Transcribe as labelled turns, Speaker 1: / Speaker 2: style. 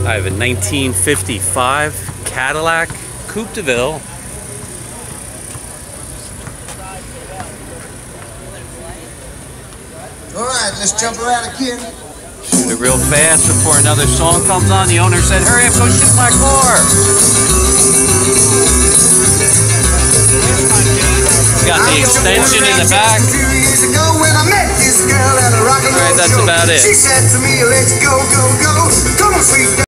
Speaker 1: I have a 1955 Cadillac Coupe DeVille.
Speaker 2: Alright, let's jump around again.
Speaker 1: Shoot it real fast before another song comes on. The owner said, hurry up, go shoot my car. Got the extension in the back. Alright, that's about it.